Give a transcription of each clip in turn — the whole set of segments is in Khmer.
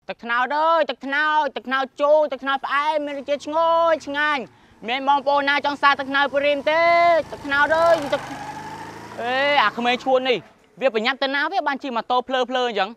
ទឹកថ្នោតអើយទឹកថ្នោតជូរទឹកថ្នោតផ្អែមមានរសជាតិឈ្ងុយឆ្ងាញ់មានបងប្អូនណាចង់សារទឹកថ្នោតព្រីមទេទឹកថ្នោតអើយទឹកអេអាក្មេងឈួននេះវាប្រញាប់ទៅណាវាបានជិះម៉ូតូភ្លើអញ្ចឹង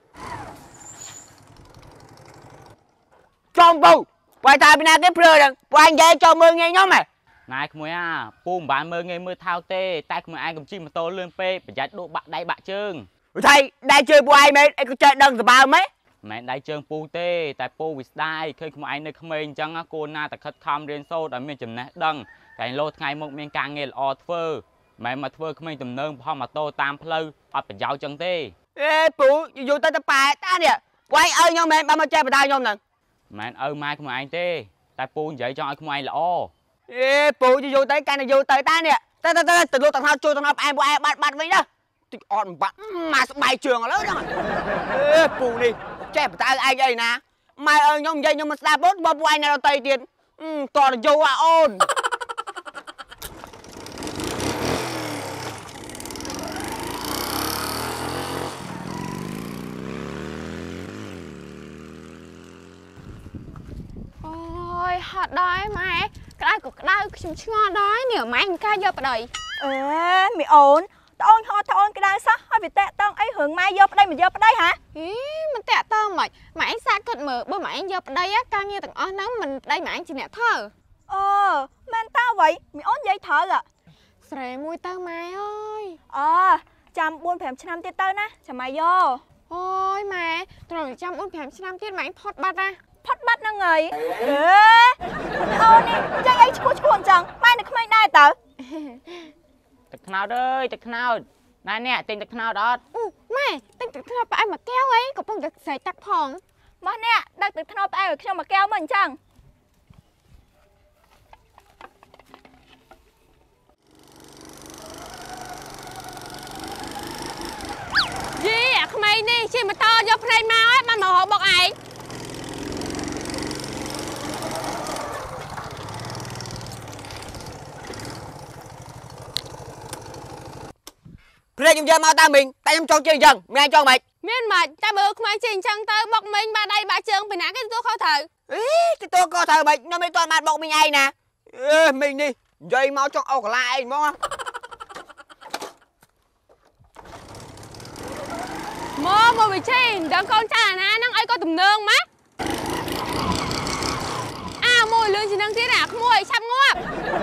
ចំពូបើថាពីណាគេភ្លើហ្នឹងបើអញនិយាយចូលមើលងាយខ្ញុំហ៎ណែក្មួយអាពូមិនបានមើលងាយមើលថោកទេតែក្មួយឯងកុំជិះម៉ូតូលឿនពេកប្រយ័ត្នដួសបាក់ដៃបាក់ជើងថៃដៃជើងពូឯងមែនអីក៏ចេះដឹងសបើមែនមិនដៃជើងពូទេតែពូវាស្ដាយឃើញក្មួយឯងនៅក្មេងអញ្ចឹងកូនណាតែខិតខំរៀនសូត្រឲ្យមានចំណេះដឹងតែលោថ្ងៃមុខមានការងារល្អធ្វើមិនមកធ្វើក្មេងទំនើងផម៉ូតូតាមផ្លូវអត់ប្រយោជន៍ចឹងទេអេពូយូរទៅតែប៉ែតានេះពូឯងឲ្យខ្ញុំមែនបើមកចេះបដាខ្ញុំហ្នឹងមិនឪម៉ែក្មួយឯងទេតែពូនិយាយចង់ឲ្យក្មួយឯងល្អអេពូយូរទៅកាន់តែយូរទៅតានេះទៅលក់ទឹកហោចូលទឹកហោផ្អែមពូឯងបាត់វិញណាតិចអត់មិនបាក់មកស្បែកជើងឥឡូវហ្នឹងអេពូនេះចេះបដាឯងអីណាម៉ែឪខ្ញុំនិយាយខ្ញុំមិនស្ដាប់បងពូឯងនៅដទៃទៀតតរយូអាអូនហត់ដែរម៉ែក្តៅក៏ក្តៅខ្ញុំឆ្ងល់ដែរនេះម៉ែមិនកាយកប្តីអេមីអូនត្អូនហត់ត្អូនក្តៅសោះហើយវាតាក់តងអីរឿងម៉ែយកប្តីមិនយកប្តីហ៎មិនតាក់តងមិនម៉ែឯងសាកគិតមើលបើម៉ែឯងយកប្តីការងារទាំងអស់ហ្នឹងមិនប្តីម៉ែឯងជាអ្នកធ្វើអូមែនតើអ្វីមីអូននិយាយត្រូវស្រែមួយទៅម៉ែអើយចាំ 4-5 ឆ្នាំទៀតទៅណាចាំម៉ែយកអូយម៉ែត្រង់ចាំ 4-5 ឆ្នាំទៀតម៉ែឯងផុតបាត់ណាផុតបាត់ហ្នឹងហើយអូនេះចាយអីឈ្គួអញ្ចឹងម៉ែនៅក្មេងដែរតើទឹកថ្នោតអើយទឹកថ្នោតណែនេះទិញទឹកថ្នោតអត់ម៉ែទិញទឹកថ្នោតផ្អែមមួយកែវអីកំពុងតែស្រែកតាក់ផងមកនេះដឹកទឹកថ្នោតផ្អែមឲ្យខ្ញុំមួយកែវមកអញ្ចឹងយីអាក្មេងនេះជិះម៉ូតូយកភ្នែកមកហើយបានមកហៅបុកឯងព្រែកខ្ញុំយកមកតាមមីងតែខ្ញុំចង់ជិះអញ្ចឹងមានឯងចង់មិនមានមិនតែបើក្មេងជិះអញ្ចឹងទៅបុកមីងបាដៃបាជើងពីណាគេទទួលខុសត្រូវទទួលខុសត្រូវមិនខ្ញុំមិនទាន់បានបុកមីងឯងណាមីងនេះនិយាយមកចង់អោកលាឯងហ្មងមកវិជ័យដឹងកូនចាណាហ្នឹងអីក៏ទំនើងម៉ាមួយលឿនជាងនឹងទៀតក្មួយឆាប់ងាប់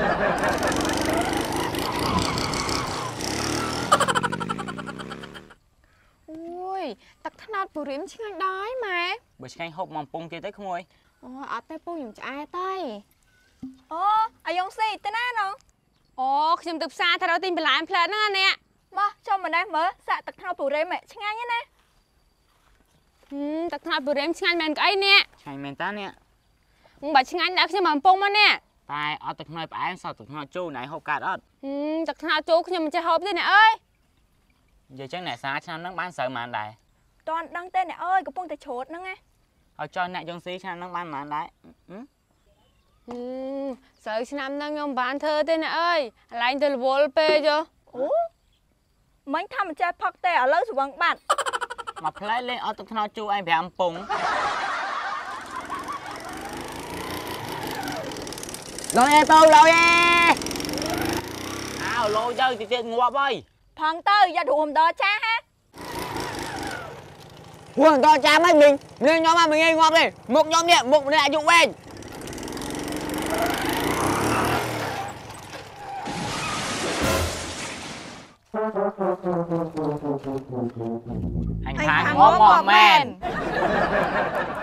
អូយទឹកថ្នោតពូរីមឆ្ងាញ់ដែរម៉ែបើឆ្ងាញ់ហូបមកពងទៀតទៅក្មួយអូអត់ទេពូខ្ញុំឆ្អែតទេអាយ៉ងស៊ីទៅណាណងខ្ញុំទៅផ្សារទៅរកទិញបន្លែផ្លែហ្នឹងណាមកចូលមកនេះមើលសាក់ទឹកថ្នោតពូរីមឆ្ងាញ់ណាទឹកថ្នោតពូរីមឆ្ងាញ់មែនក្អីនេះឆ្ងាញ់មែនតានេះបើឆ្ងាញ់ដាក់ខ្ញុំមកកំពង់មកនេះតែអត់ទឹកថ្នោតផ្អែមសោះទឹកថ្នោតជូរណៃហូបកាត់អត់ទឹកថ្នោតជូរខ្ញុំមិនចេះហូបទេអ្នកអើយនិយាយចឹងអ្នកសាឆ្នាំហ្នឹងបានស្រូវប៉ុន្មានដែរតន់ដឹងទេអ្នកអើយកំពុងតែច្រូតហ្នឹងណាឲ្យចុះអ្នកយងស៊ីឆ្នាំហ្នឹងបានប៉ុន្មានដែរស្រូវឆ្នាំហ្នឹងខ្ញុំមិនបានធ្វើទេអ្នកអើយកន្លែងទៅរវល់ពេកមិញថាមិនចេះផឹកទេឥឡូវស្វឹងបាត់មកផ្លែលេងអត់ទឹកថ្នោតជូរឯង5ពងឡយពៅឡយឡូទៅទៀតងាប់ហើយផងទៅយ៉ារួមដល់ចាហ៎រួមដល់ចាមិនមីងខ្ញុំមកមិនងាយងាប់ទេមុខខ្ញុំនេះមុខម្នាក់អាយុវែងអញថាងាប់មកមែន